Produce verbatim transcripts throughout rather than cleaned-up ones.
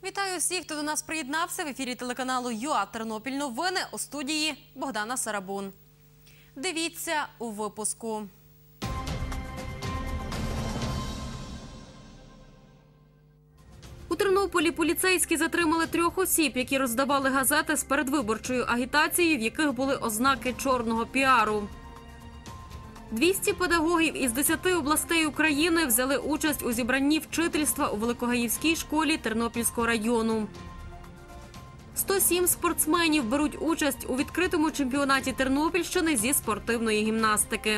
Вітаю всіх, хто до нас приєднався. В ефірі телеканалу ЮА Тернопіль новини, у студії Богдана Сарабун. Дивіться у випуску. У Тернополі поліцейські затримали трьох осіб, які роздавали газети з передвиборчою агітацією, в яких були ознаки чорного піару. двісті педагогів із десяти областей України взяли участь у зібранні вчительства у Великогаївській школі Тернопільського району. сто сім спортсменів беруть участь у відкритому чемпіонаті Тернопільщини зі спортивної гімнастики.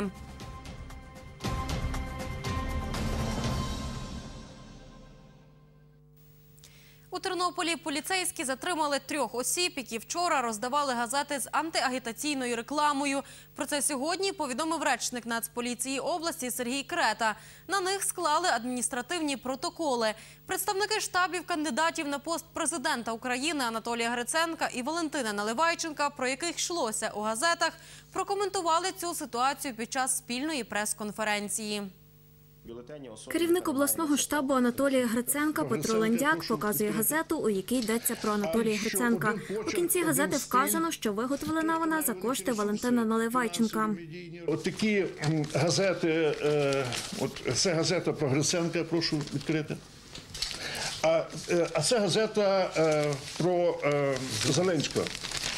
У Тернополі поліцейські затримали трьох осіб, які вчора роздавали газети з антиагітаційною рекламою. Про це сьогодні повідомив речник Нацполіції області Сергій Крета. На них склали адміністративні протоколи. Представники штабів кандидатів на пост президента України Анатолія Гриценка і Валентина Наливайченка, про яких йшлося у газетах, прокоментували цю ситуацію під час спільної прес-конференції. Керівник обласного штабу Анатолія Гриценка Петро Ландяк показує газету, у якій йдеться про Анатолія Гриценка. У кінці газети вказано, що виготовлена вона за кошти Валентина Наливайченка. От такі газети, от це газета про Гриценка, прошу відкрити. А, а це газета про Зеленського.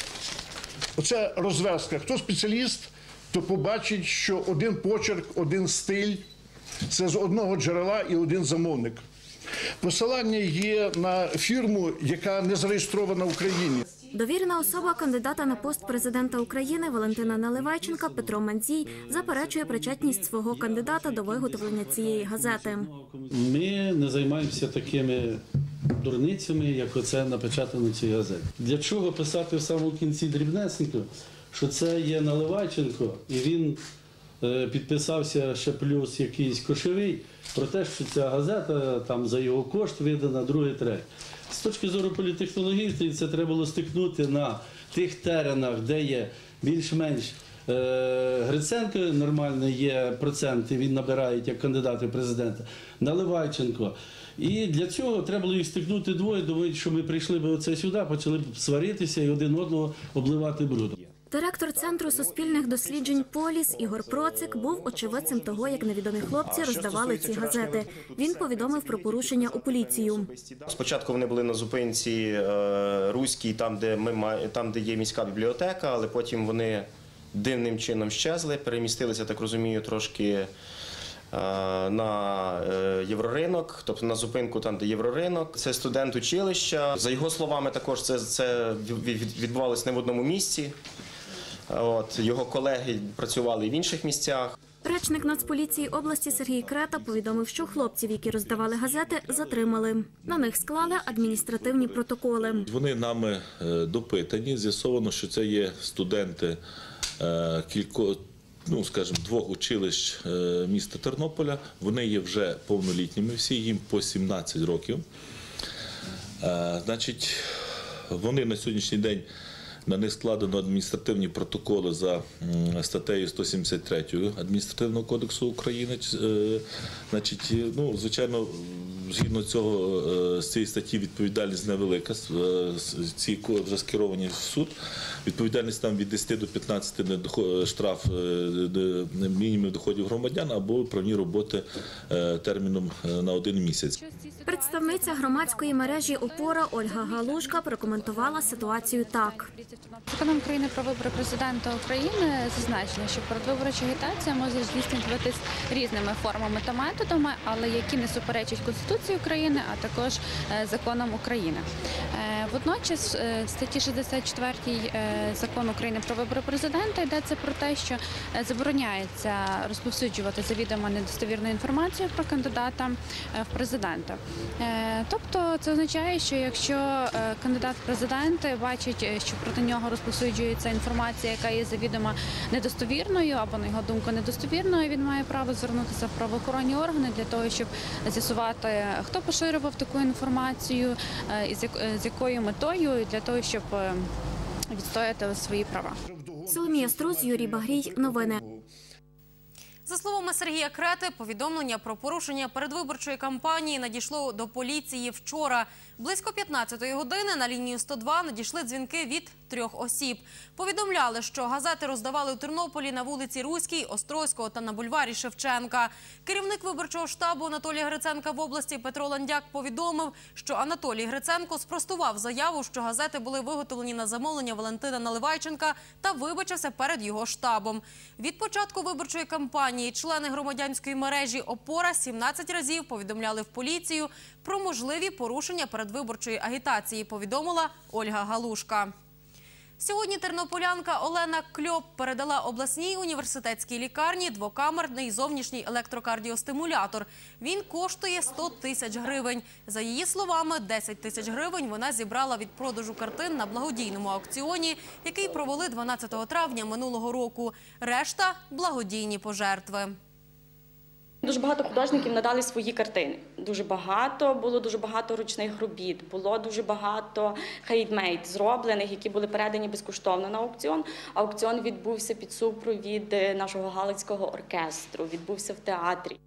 Оце розв'язка. Хто спеціаліст, то побачить, що один почерк, один стиль. Це з одного джерела і один замовник. Посилання є на фірму, яка не зареєстрована в Україні. Довірена особа кандидата на пост президента України Валентина Наливайченка Петро Мандзій заперечує причетність свого кандидата до виготовлення цієї газети. Ми не займаємося такими дурницями, як оце напечатано в цій газеті. Для чого писати в самому кінці дрібнесенько, що це є Наливайченко, і він підписався ще плюс якийсь кошовий про те, що ця газета там за його кошт видана, друге, третє. З точки зору політтехнології це треба було стикнути на тих теренах, де є більш-менш е, Гриценко нормальний є проценти, він набирає як кандидат в президента, Наливайченко. І для цього треба було їх стикнути двоє, думають, що ми прийшли б оце сюди, почали б сваритися і один одного обливати брудом. Директор Центру суспільних досліджень «Поліс» Ігор Процик був очевидцем того, як невідомі хлопці роздавали ці газети. Він повідомив про порушення у поліцію. Спочатку вони були на зупинці Руській, там де, ми, там, де є міська бібліотека, але потім вони дивним чином щезли, перемістилися, так розумію, трошки на Євроринок, тобто на зупинку там, де Євроринок. Це студент училища. За його словами, також це, це відбувалося не в одному місці. От, його колеги працювали в інших місцях. Речник Нацполіції області Сергій Крета повідомив, що хлопців, які роздавали газети, затримали. На них склали адміністративні протоколи. Вони нами допитані. З'ясовано, що це є студенти кількох, ну, скажімо, двох училищ міста Тернополя. Вони є вже повнолітніми всі, їм по сімнадцять років. Значить, вони на сьогоднішній день, на них складено адміністративні протоколи за статтею сто сімдесят три Адміністративного кодексу України. Значить, ну, звичайно, згідно цього, з цієї статті відповідальність невелика, ці вже скеровані в суд. Відповідальність там від десяти до п'ятнадцяти штраф мінімумів доходів громадян або правні роботи терміном на один місяць. Представниця громадської мережі «Опора» Ольга Галушка прокоментувала ситуацію так. Законом України про вибори президента України зазначено, що передвиборча агітація може здійснюватись різними формами та методами, але які не суперечать Конституції України, а також законам України. Водночас в статті шістдесят четвертій Закону України про вибори президента йдеться про те, що забороняється розповсюджувати завідомо недостовірну інформацію про кандидата в президента. Тобто це означає, що якщо кандидат в президенти бачить, що проти нього розповсюджується інформація, яка є завідомо недостовірною або, на його думку, недостовірною, він має право звернутися в правоохоронні органи для того, щоб з'ясувати, хто поширював таку інформацію, з якою метою, для того, щоб відстояти свої права. Соломія Струз, Юрій Багрій. Новини. За словами Сергія Крети, повідомлення про порушення передвиборчої кампанії надійшло до поліції вчора. Близько п'ятнадцятої години на лінію сто два надійшли дзвінки від трьох осіб. Повідомляли, що газети роздавали у Тернополі на вулиці Руській, Острозького та на бульварі Шевченка. Керівник виборчого штабу Анатолія Гриценка в області Петро Ландяк повідомив, що Анатолій Гриценко спростував заяву, що газети були виготовлені на замовлення Валентина Наливайченка та вибачився перед його штабом. Від початку виборчої кампанії члени громадянської мережі «Опора» сімнадцять разів повідомляли в поліцію про можливі порушення передвиборчої агітації, повідомила Ольга Галушка. Сьогодні тернополянка Олена Кльоп передала обласній університетській лікарні двокамерний зовнішній електрокардіостимулятор. Він коштує сто тисяч гривень. За її словами, десять тисяч гривень вона зібрала від продажу картин на благодійному аукціоні, який провели дванадцятого травня минулого року. Решта – благодійні пожертви. Дуже багато художників надали свої картини. Дуже багато, було дуже багато ручних робіт, було дуже багато хендмейд зроблених, які були передані безкоштовно на аукціон. Аукціон відбувся під супровід нашого Галицького оркестру, відбувся в театрі.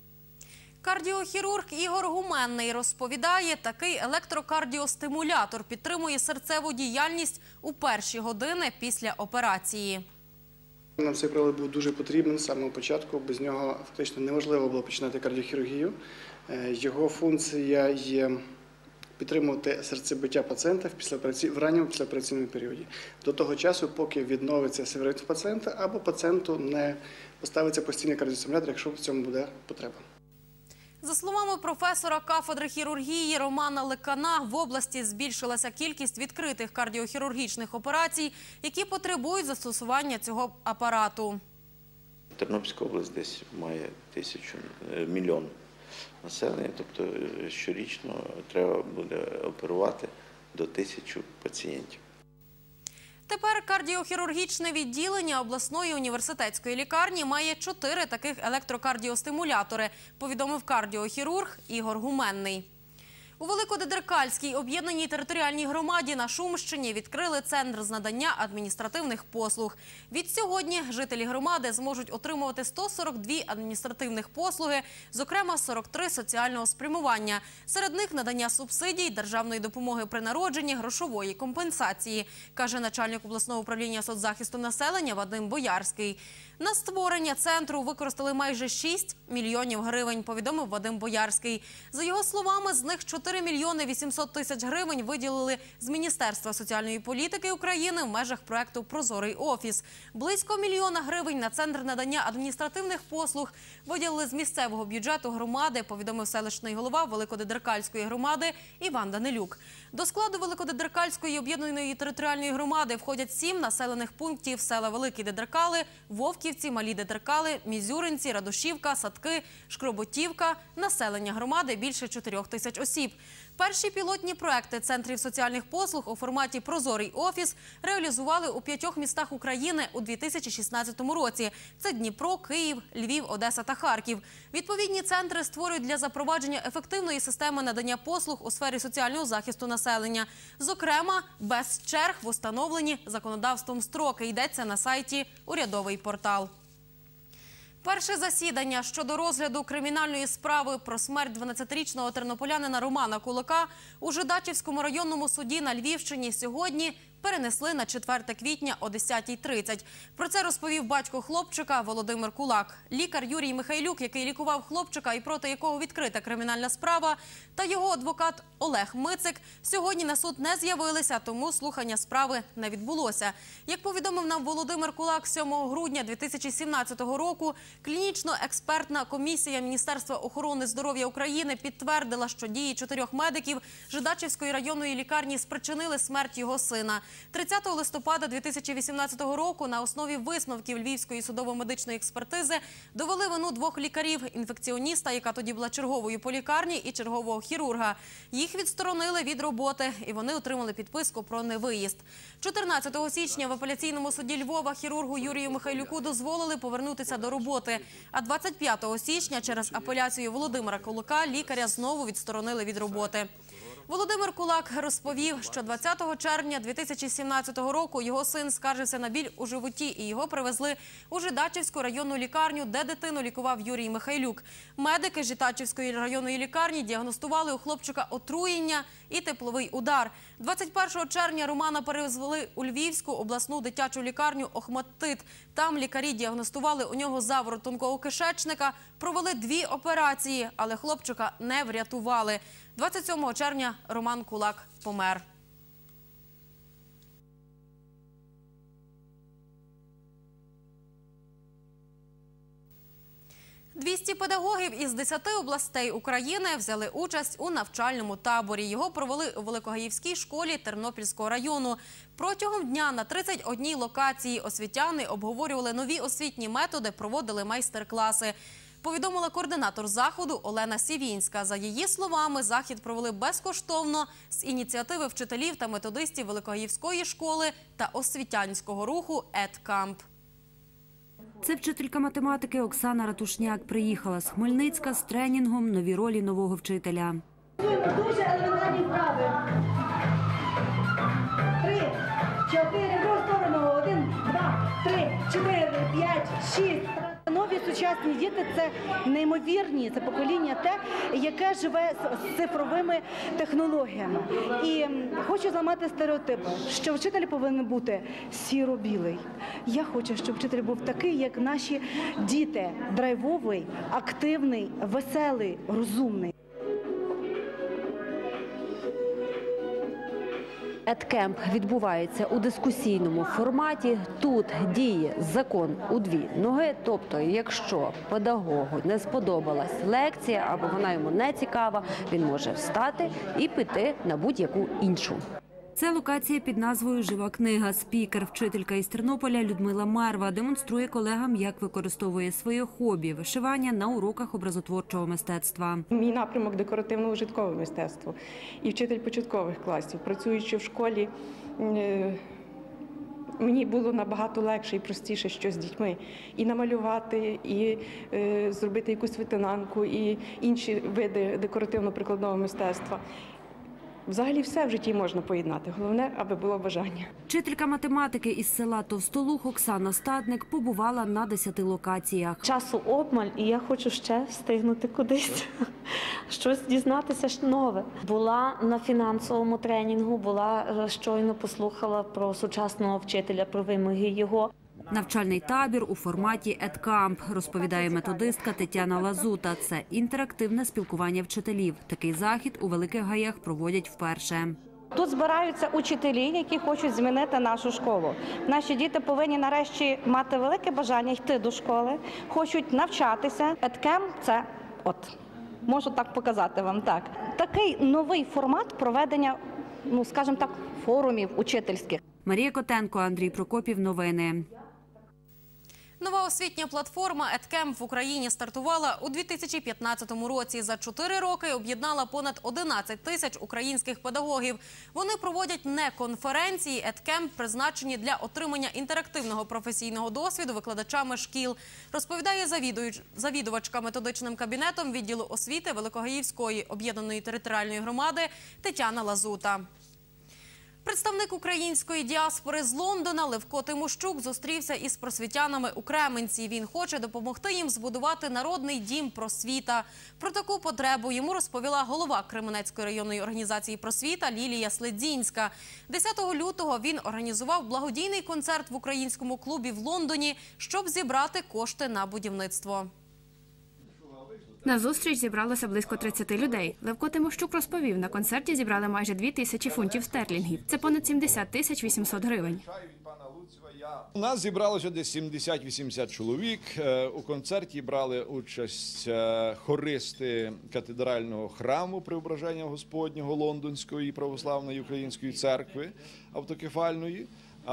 Кардіохірург Ігор Гуменний розповідає, такий електрокардіостимулятор підтримує серцеву діяльність у перші години після операції. Нам цей прилад був дуже потрібен з самого початку, без нього фактично неможливо було починати кардіохірургію. Його функція є підтримувати серцебиття пацієнта в ранньому післяопераційному періоді. До того часу, поки відновиться серцебиття пацієнта або пацієнту не поставиться постійний кардіостимулятор, якщо в цьому буде потреба. За словами професора кафедри хірургії Романа Лекана, в області збільшилася кількість відкритих кардіохірургічних операцій, які потребують застосування цього апарату. Тернопільська область десь має тисячу, мільйон населення, тобто щорічно треба буде оперувати до тисячі пацієнтів. Тепер кардіохірургічне відділення обласної університетської лікарні має чотири таких електрокардіостимулятори, повідомив кардіохірург Ігор Гуменний. У Великодедеркальській об'єднаній територіальній громаді на Шумщині відкрили центр з надання адміністративних послуг. Відсьогодні жителі громади зможуть отримувати сто сорок дві адміністративних послуги, зокрема сорок три соціального спрямування. Серед них надання субсидій, державної допомоги при народженні, грошової компенсації, каже начальник обласного управління соцзахисту населення Вадим Боярський. На створення центру використали майже шість мільйонів гривень, повідомив Вадим Боярський. За його словами, з них чотири мільйони вісімсот тисяч гривень виділили з Міністерства соціальної політики України в межах проекту «Прозорий офіс». Близько мільйона гривень на центр надання адміністративних послуг виділили з місцевого бюджету громади, повідомив селищний голова Великодедеркальської громади Іван Данилюк. До складу Великодедеркальської об'єднаної територіальної громади входять сім населених пунктів: села Великі Дедеркали, Вовківці, Малі Дедеркали, Мізюринці, Радушівка, Садки, Шкроботівка. Населення громади більше чотирьох тисяч осіб. Перші пілотні проекти центрів соціальних послуг у форматі «Прозорий офіс» реалізували у п'ятьох містах України у дві тисячі шістнадцятому році. Це Дніпро, Київ, Львів, Одеса та Харків. Відповідні центри створюють для запровадження ефективної системи надання послуг у сфері соціального захисту населення. Зокрема, без черг в установлені законодавством строки, йдеться на сайті «Урядовий портал». Перше засідання щодо розгляду кримінальної справи про смерть дванадцятирічного тернополянина Романа Кулика у Жидачівському районному суді на Львівщині сьогодні перенесли на четверте квітня о десятій тридцять. Про це розповів батько хлопчика Володимир Кулак. Лікар Юрій Михайлюк, який лікував хлопчика і проти якого відкрита кримінальна справа, та його адвокат Олег Мицик сьогодні на суд не з'явилися, тому слухання справи не відбулося. Як повідомив нам Володимир Кулак, сьомого грудня дві тисячі сімнадцятого року клінічно-експертна комісія Міністерства охорони здоров'я України підтвердила, що дії чотирьох медиків Жидачівської районної лікарні спричинили смерть його сина. тридцятого листопада дві тисячі вісімнадцятого року на основі висновків Львівської судово-медичної експертизи довели вину двох лікарів – інфекціоніста, яка тоді була черговою по лікарні, і чергового хірурга. Їх відсторонили від роботи, і вони отримали підписку про невиїзд. чотирнадцятого січня в апеляційному суді Львова хірургу Юрію Михайлюку дозволили повернутися до роботи, а двадцять п'ятого січня через апеляцію Володимира Кулика лікаря знову відсторонили від роботи. Володимир Кулак розповів, що двадцятого червня дві тисячі сімнадцятого року його син скаржився на біль у животі і його привезли у Жидачівську районну лікарню, де дитину лікував Юрій Михайлюк. Медики Жидачівської районної лікарні діагностували у хлопчика отруєння і тепловий удар. двадцять першого червня Романа перевезли у Львівську обласну дитячу лікарню «Охматдит». Там лікарі діагностували у нього заворот тонкого кишечника, провели дві операції, але хлопчика не врятували. двадцять сьомого червня Роман Кулак помер. двісті педагогів із десяти областей України взяли участь у навчальному таборі. Його провели у Великогаївській школі Тернопільського району. Протягом дня на тридцять одній локації освітяни обговорювали нові освітні методи, проводили майстер-класи. Повідомила координатор заходу Олена Сівінська. За її словами, захід провели безкоштовно з ініціативи вчителів та методистів Великогаївської школи та освітянського руху «Едкамп». Це вчителька математики Оксана Ратушняк приїхала з Хмельницька з тренінгом «Нові ролі нового вчителя». Дуже елементарні вправи. Три, чотири, в другу сторону. Один, два, три, чотири, п'ять, шість. Нові сучасні діти – це неймовірні, це покоління те, яке живе з цифровими технологіями. І хочу зламати стереотипи, що вчитель повинен бути сіро-білий. Я хочу, щоб вчитель був такий, як наші діти – драйвовий, активний, веселий, розумний. Едкемп відбувається у дискусійному форматі. Тут діє закон у дві ноги. Тобто, якщо педагогу не сподобалась лекція або вона йому не цікава, він може встати і піти на будь-яку іншу. Це локація під назвою «Жива книга». Спікер, вчителька із Тернополя Людмила Марва демонструє колегам, як використовує своє хобі – вишивання на уроках образотворчого мистецтва. Мій напрямок – декоративно-ужиткове мистецтво. І вчитель початкових класів. Працюючи в школі, мені було набагато легше і простіше щось з дітьми. І намалювати, і е, зробити якусь витинанку, і інші види декоративно-прикладного мистецтва. Взагалі все в житті можна поєднати. Головне, аби було бажання. Вчителька математики із села Товстолух Оксана Стадник побувала на десяти локаціях. Часу обмаль, і я хочу ще встигнути кудись, щось дізнатися нове. Була на фінансовому тренінгу, була щойно послухала про сучасного вчителя, про вимоги його. Навчальний табір у форматі «Едкамп», розповідає методистка Тетяна Лазута. Це інтерактивне спілкування вчителів. Такий захід у Великих Гаях проводять вперше. Тут збираються учителі, які хочуть змінити нашу школу. Наші діти повинні нарешті мати велике бажання йти до школи, хочуть навчатися. «Едкамп» – це, от, можу так показати вам, так. Такий новий формат проведення, ну, скажімо так, форумів учительських. Марія Котенко, Андрій Прокопів. Новини. Нова освітня платформа «Едкемп» в Україні стартувала у дві тисячі п'ятнадцятому році. За чотири роки об'єднала понад одинадцять тисяч українських педагогів. Вони проводять не конференції. «Едкемп» призначені для отримання інтерактивного професійного досвіду викладачами шкіл. Розповідає завідувачка методичним кабінетом відділу освіти Великогаївської об'єднаної територіальної громади Тетяна Лазута. Представник української діаспори з Лондона Левко Тимощук зустрівся із просвітянами у Кременці. Він хоче допомогти їм збудувати народний дім просвіта. Про таку потребу йому розповіла голова Кременецької районної організації просвіта Лілія Следзінська. десятого лютого він організував благодійний концерт в українському клубі в Лондоні, щоб зібрати кошти на будівництво. На зустріч зібралося близько тридцяти людей. Левко Тимощук розповів, на концерті зібрали майже дві тисячі фунтів стерлінгів. Це понад сімдесят тисяч вісімсот гривень. У нас зібралося десь сімдесят-вісімдесят чоловік. У концерті брали участь хористи катедрального храму Преображення Господнього Лондонської православної української церкви автокефальної.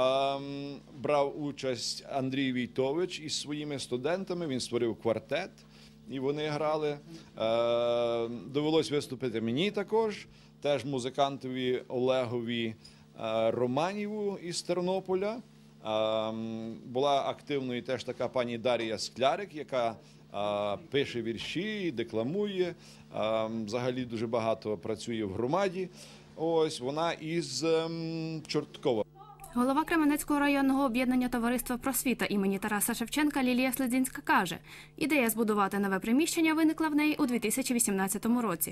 Брав участь Андрій Війтович із своїми студентами, він створив квартет. І вони грали. Довелось виступити мені також, теж музикантові Олегові Романіву із Тернополя. Була активною теж така пані Дар'я Склярик, яка пише вірші, декламує, взагалі дуже багато працює в громаді. Ось вона із Чорткова. Голова Кременецького районного об'єднання товариства «Просвіта» імені Тараса Шевченка Лілія Слидзінська каже, ідея збудувати нове приміщення виникла в неї у дві тисячі вісімнадцятому році.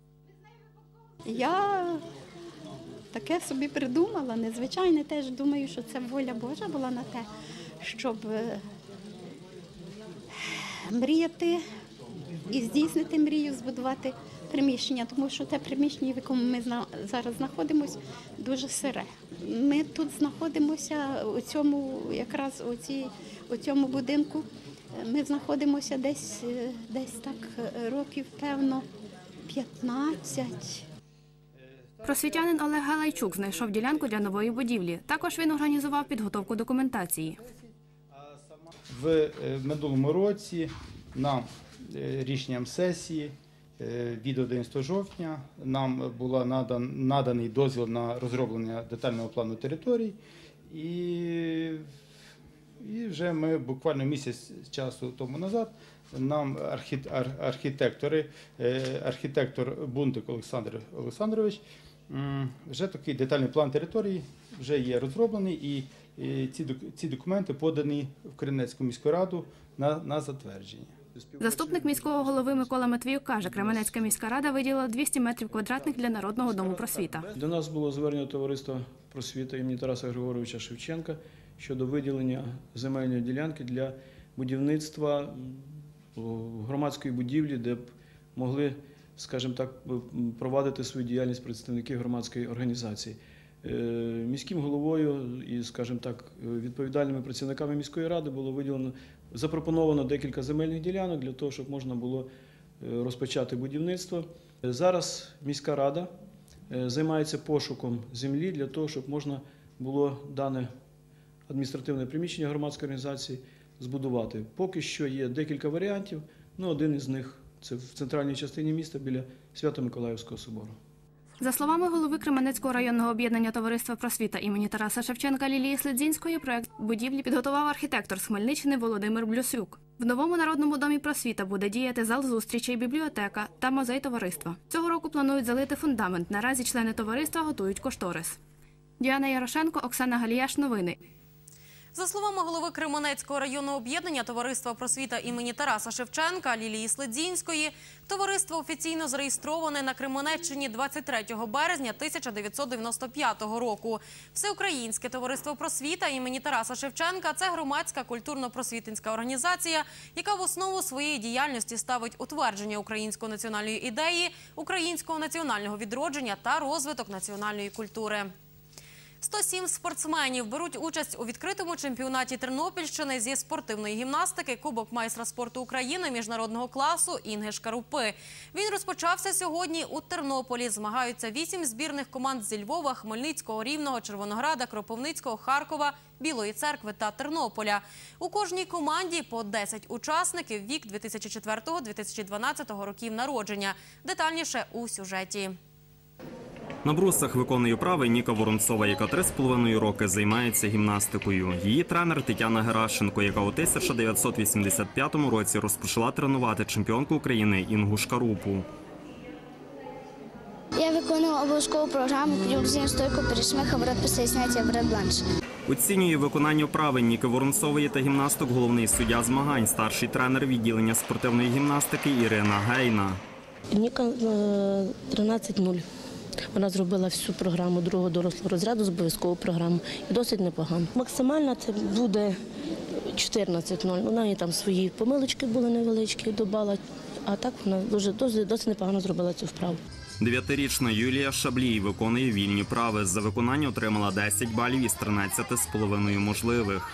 Я таке собі придумала, незвичайне теж думаю, що це воля Божа була на те, щоб мріяти і здійснити мрію, збудувати приміщення, тому що те приміщення, в якому ми зараз знаходимося, дуже сире. Ми тут знаходимося у цьому, якраз у, цій, у цьому будинку, ми знаходимося десь, десь так років, певно, п'ятнадцять. Просвітянин Олег Галайчук знайшов ділянку для нової будівлі. Також він організував підготовку документації. В минулому році нам рішенням сесії від одинадцятого жовтня нам був надан, наданий дозвіл на розроблення детального плану територій. І, і вже ми буквально місяць часу тому назад нам архітектори, архітектор Бунтик Олександр Олександрович, вже такий детальний план території вже є розроблений, і ці, ці документи подані в Кременецьку міську раду на, на затвердження. Заступник міського голови Микола Матвіюк каже, Кременецька міська рада виділила двісті метрів квадратних для Народного дому «Просвіта». До нас було звернення товариства «Просвіта» імені Тараса Григоровича Шевченка щодо виділення земельної ділянки для будівництва громадської будівлі, де б могли, скажімо так, провадити свою діяльність представники громадської організації. Міським головою і, скажімо так, відповідальними працівниками міської ради було виділено, запропоновано декілька земельних ділянок для того, щоб можна було розпочати будівництво. Зараз міська рада займається пошуком землі для того, щоб можна було дане адміністративне приміщення громадської організації збудувати. Поки що є декілька варіантів, ну один із них – це в центральній частині міста біля Свято-Миколаївського собору. За словами голови Кременецького районного об'єднання товариства «Просвіта» імені Тараса Шевченка Лілії Слидзінської, проект будівлі підготував архітектор з Хмельниччини Володимир Блюсюк. В новому Народному домі «Просвіта» буде діяти зал зустрічей, бібліотека та музей товариства. Цього року планують залити фундамент. Наразі члени товариства готують кошторис. Діана Ярошенко, Оксана Галіяш. Новини. За словами голови Кременецького районного об'єднання товариства «Просвіта» імені Тараса Шевченка Лілії Слидзінської, товариство офіційно зареєстроване на Кременеччині двадцять третього березня тисяча дев'ятсот дев'яносто п'ятого року. Всеукраїнське товариство «Просвіта» імені Тараса Шевченка – це громадська культурно-просвітницька організація, яка в основу своєї діяльності ставить утвердження української національної ідеї, українського національного відродження та розвиток національної культури. сто сім спортсменів беруть участь у відкритому чемпіонаті Тернопільщини зі спортивної гімнастики «Кубок майстра спорту України» міжнародного класу Інги Шкарупи. Він розпочався сьогодні у Тернополі. Змагаються вісім збірних команд зі Львова, Хмельницького, Рівного, Червонограда, Кропивницького, Харкова, Білої Церкви та Тернополя. У кожній команді по десять учасників, вік дві тисячі четвертого - дві тисячі дванадцятого років народження. Детальніше у сюжеті. На брусах виконує вправи Ніка Воронцова, яка три з половиною роки займається гімнастикою. Її тренер Тетяна Геращенко, яка у тисяча дев'ятсот вісімдесят п'ятому році розпочала тренувати чемпіонку України Інгу Шкарупу. Я виконувала обов'язкову програму «Підйом стойку, пересміх, оборот після зняття, оборот бланш». Оцінює виконання вправи Ніки Воронцової та гімнасток головний суддя змагань, старший тренер відділення спортивної гімнастики Ірина Гейна. Ніка тринадцять нуль. Вона зробила всю програму другого дорослого розряду з обов'язкову програму. І досить непогано. Максимально це буде чотирнадцять нуль. У неї там свої помилочки були невеличкі, до бала. А так вона дуже, досить, досить непогано зробила цю вправу. Дев'ятирічна Юлія Шаблій виконує вільні вправи. За виконання отримала десять балів із тринадцяти з половиною можливих.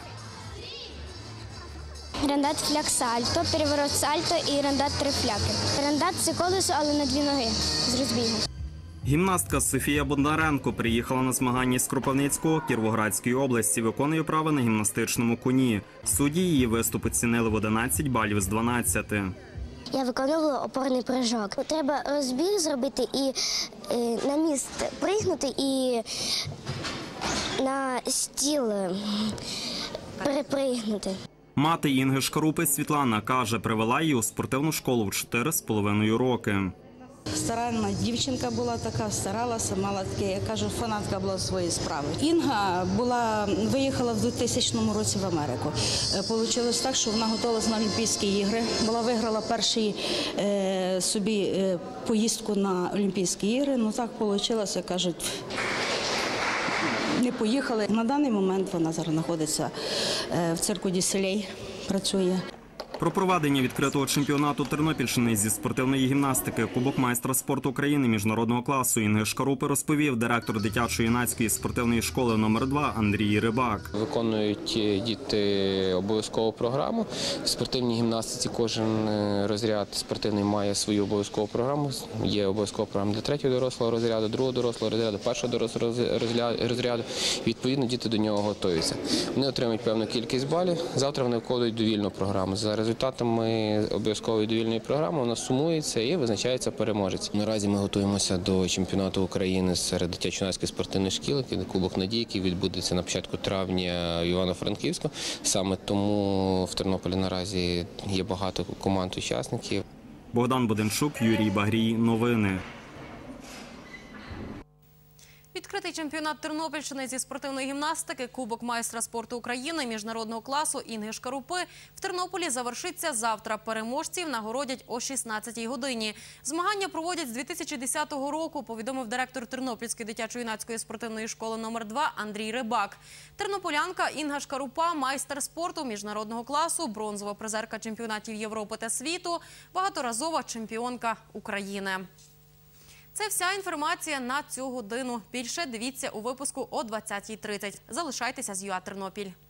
Рандат фляк сальто, переворот сальто і рандат три фляки. Рандат – це колесо, але на дві ноги з розбігу. Гімнастка Софія Бондаренко приїхала на змагання з Кропивницького Кіровоградської області. Виконує вправи на гімнастичному коні. Судді її виступ оцінили в одинадцять балів з дванадцяти. Я виконувала опорний прыжок. Треба розбіг зробити і е, на міст пригнути і на стіл перепригнути. Мати Інги Шкарупи Світлана каже, привела її у спортивну школу в чотири з половиною роки. Старанна дівчинка була така, старалася, мала таке, я кажу, фанатка була своєї справи. Інга була, виїхала в двохтисячному році в Америку. Получилось так, що вона готувалася на Олімпійські ігри, була виграла перший е, собі е, поїздку на Олімпійські ігри, ну так вийшло, кажуть, не поїхали. На даний момент вона зараз знаходиться е, в цирку Дю Солей, працює. Про проведення відкритого чемпіонату Тернопільщини зі спортивної гімнастики Кубок майстра спорту України міжнародного класу Інги Шкарупи розповів директор дитячо-юнацької спортивної школи номер два Андрій Рибак. Виконують діти обов'язкову програму. В спортивній гімнастиці кожен розряд спортивний має свою обов'язкову програму. Є обов'язкова програма для третього дорослого розряду, другого дорослого розряду, першого дорослого розряду. Відповідно, діти до нього готуються. Вони отримують певну кількість балів. Завтра вони входять в довільну програму. За результатами обов'язкової довільної програми вона сумується і визначається переможець. Наразі ми готуємося до чемпіонату України серед дитячо-юнацьких спортивних шкіл, Кубок Надії, який відбудеться на початку травня в Івано-Франківську. Саме тому в Тернополі наразі є багато команд-учасників. Богдан Буденчук, Юрій Багрій. Новини. Відкритий чемпіонат Тернопільщини зі спортивної гімнастики Кубок майстра спорту України міжнародного класу Інги Шкарупи в Тернополі завершиться завтра. Переможців нагородять о шістнадцятій годині. Змагання проводять з дві тисячі десятого року, повідомив директор Тернопільської дитячо-юнацької спортивної школи номер два Андрій Рибак. Тернополянка Інга Шкарупа – майстер спорту міжнародного класу, бронзова призерка чемпіонатів Європи та світу, багаторазова чемпіонка України. Це вся інформація на цю годину. Більше дивіться у випуску о двадцятій тридцять. Залишайтеся з ЮА Тернопіль.